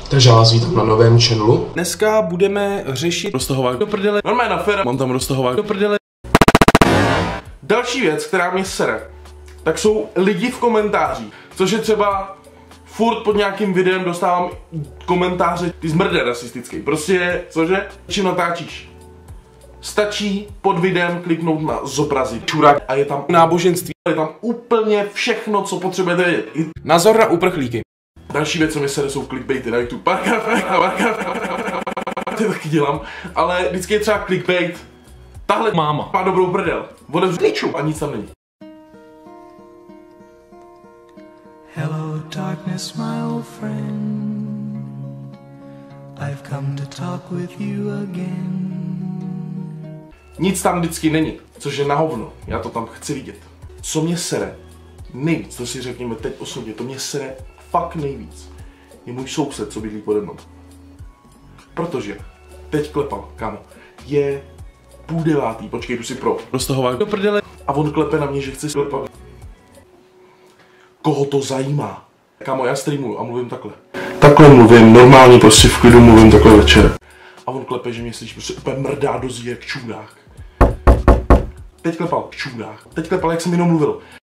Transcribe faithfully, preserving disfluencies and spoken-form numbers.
Takže já vás vítám na novém channelu. Dneska budeme řešit roztahovák do prdele. Normálně na féra, mám tam roztahovák do prdele. Další věc, která mě sere, tak jsou lidi v komentářích. Což je třeba furt pod nějakým videem dostávám komentáře, ty zmrde rasistický. Prostě, cože? Čím natáčíš? Stačí pod videem kliknout na zobrazit čurák a je tam náboženství. Je tam úplně všechno, co potřebujete vědět. Názor na uprchlíky. Další věc, co mi sere, jsou clickbaity na YouTube. To taky dělám, ale vždycky je třeba clickbait. Tahle máma má dobrou prdel. Odevřu píču a nic tam není. Hello darkness, my old friend. I've come to talk with you again. Nic tam vždycky není, což je na hovno. Já to tam chci vidět. Co mě sere nejvíc, to si řekněme teď osobně, to mě sere fakt nejvíc, je můj soused, co bydlí pode mnou. Protože teď klepal, kámo, je půl devátý, počkej, jdu si pro roztahovák do prdele a on klepe na mě, že chce sklepat. Koho to zajímá? Kámo, já streamuju a mluvím takhle. Takhle mluvím, normálně prostě v klidu mluvím takhle večer. A on klepe, že mě slyší, prostě úplně mrdá do zír k čůrách. Teď klepal k čůrách. Teď klepal, jak jsem jenom mluvil.